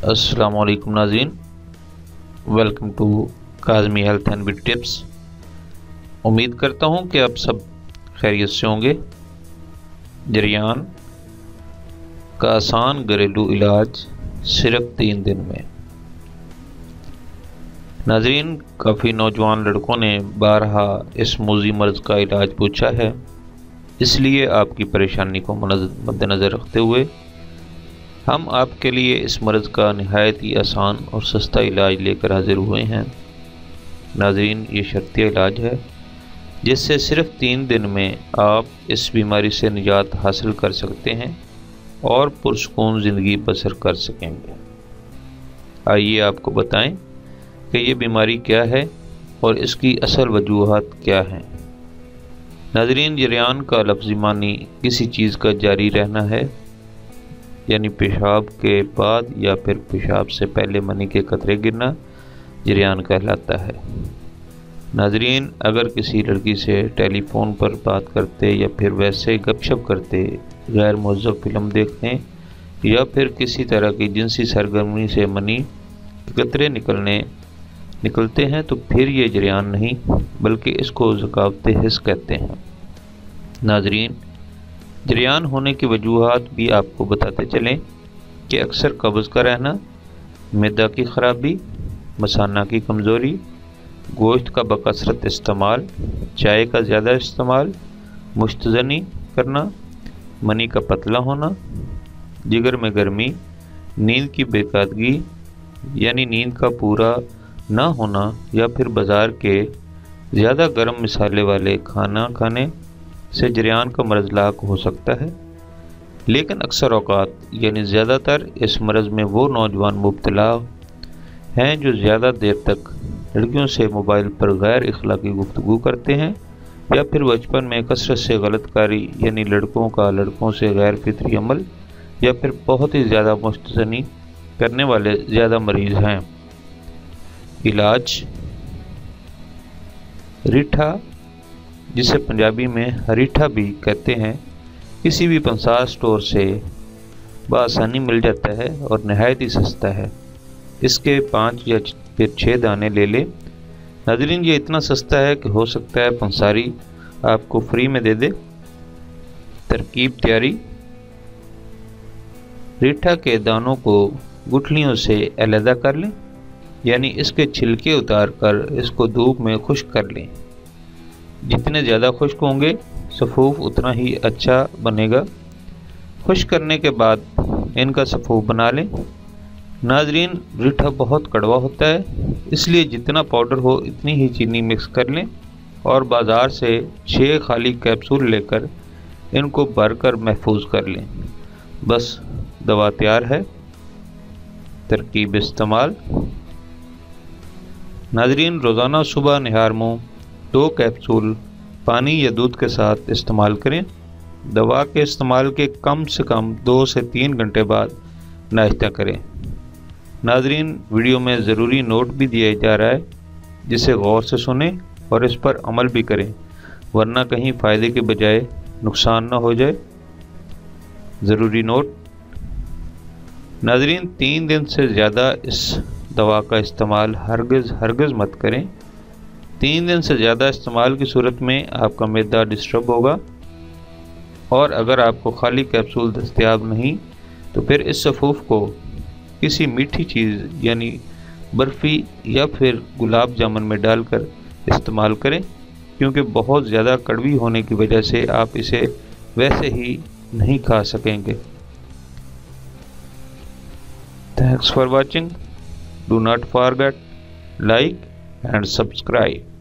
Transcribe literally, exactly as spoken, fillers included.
अस्सलाम वालेकुम नाज़रीन, welcome to Kazmi health and beauty tips. उम्मीद करता हूँ कि आप सब खैरियत से होंगे। जरियान का आसान घरेलू इलाज सिर्फ तीन दिन में। नाज़रीन, काफ़ी नौजवान लड़कों ने बारहा इस मूज़ी मर्ज़ का इलाज पूछा है, इसलिए आपकी परेशानी को मद्देनज़र रखते हुए हम आपके लिए इस मर्ज़ का नहायत ही आसान और सस्ता इलाज लेकर हाजिर हुए हैं। नाज़रीन, ये शर्तिया इलाज है जिससे सिर्फ तीन दिन में आप इस बीमारी से निजात हासिल कर सकते हैं और पुरसुकून ज़िंदगी बसर कर सकेंगे। आइए आपको बताएं कि ये बीमारी क्या है और इसकी असल वजूहात क्या हैं। नाज़रीन, जरियान का लफ्ज़ी मानी किसी चीज़ का जारी रहना है, यानी पेशाब के बाद या फिर पेशाब से पहले मनी के कतरे गिरना जरियान कहलाता है। नाज़रीन, अगर किसी लड़की से टेलीफोन पर बात करते या फिर वैसे गपशप करते, गैर मुअज़्ज़ब फिल्म देखते या फिर किसी तरह की जिनसी सरगर्मी से मनी के कतरे निकलने निकलते हैं तो फिर ये जरियान नहीं बल्कि इसको ज़कावत हिस्स कहते हैं। नाज़रीन, जरियान होने की वजूहात भी आपको बताते चलें कि अक्सर कब्ज़ का रहना, मैदा की ख़राबी, मसाना की कमज़ोरी, गोश्त का बकसरत इस्तेमाल, चाय का ज़्यादा इस्तेमाल, मुश्तज़नी करना, मनी का पतला होना, जिगर में गर्मी, नींद की बेकादगी यानी नींद का पूरा ना होना या फिर बाज़ार के ज़्यादा गर्म मसाले वाले खाना खाने से जरियान का मर्ज़ लाक हो सकता है। लेकिन अक्सर औक़ात यानी ज़्यादातर इस मर्ज़ में वो नौजवान मुब्तला हैं जो ज़्यादा देर तक लड़कियों से मोबाइल पर गैर इखलाकी गुफ्तगू करते हैं या फिर बचपन में कसरत से गलतकारी यानी लड़कों का लड़कों से गैर फितरी अमल या फिर बहुत ही ज़्यादा मुस्तज़नी करने वाले ज़्यादा मरीज़ हैं। इलाज रीठा, जिसे पंजाबी में हरीठा भी कहते हैं, किसी भी पंसार स्टोर से बआसानी मिल जाता है और नहायत ही सस्ता है। इसके पाँच या फिर छः दाने ले लें। नाज़रीन, ये इतना सस्ता है कि हो सकता है पंसारी आपको फ्री में दे दे। तरकीब तैयारी: रीठा के दानों को गुठलियों से अलहदा कर लें, यानी इसके छिलके उतार कर इसको धूप में खुश्क कर लें। जितने ज़्यादा खुश्क होंगे सफ़ूफ उतना ही अच्छा बनेगा। खुश्क करने के बाद इनका सफ़ूफ बना लें। नाज़रीन, रीठा बहुत कड़वा होता है, इसलिए जितना पाउडर हो इतनी ही चीनी मिक्स कर लें और बाज़ार से छः खाली कैप्सूल लेकर इनको भर कर महफूज कर लें। बस दवा तैयार है। तरकीब इस्तेमाल: नाज़रीन, रोज़ाना सुबह निहार मुँह दो कैप्सूल पानी या दूध के साथ इस्तेमाल करें। दवा के इस्तेमाल के कम से कम दो से तीन घंटे बाद नाश्ता करें। नाज़रीन, वीडियो में ज़रूरी नोट भी दिया जा रहा है, जिसे गौर से सुनें और इस पर अमल भी करें, वरना कहीं फ़ायदे के बजाय नुकसान न हो जाए। ज़रूरी नोट: नाज़रीन, तीन दिन से ज़्यादा इस दवा का इस्तेमाल हरगिज़ हरगिज़ मत करें। तीन दिन से ज़्यादा इस्तेमाल की सूरत में आपका मैदा डिस्टर्ब होगा और अगर आपको खाली कैप्सूल दस्तयाब नहीं तो फिर इस सफ़ूफ को किसी मीठी चीज़ यानी बर्फ़ी या फिर गुलाब जामुन में डालकर इस्तेमाल करें, क्योंकि बहुत ज़्यादा कड़वी होने की वजह से आप इसे वैसे ही नहीं खा सकेंगे। Thanks for watching. Do not forget like and subscribe.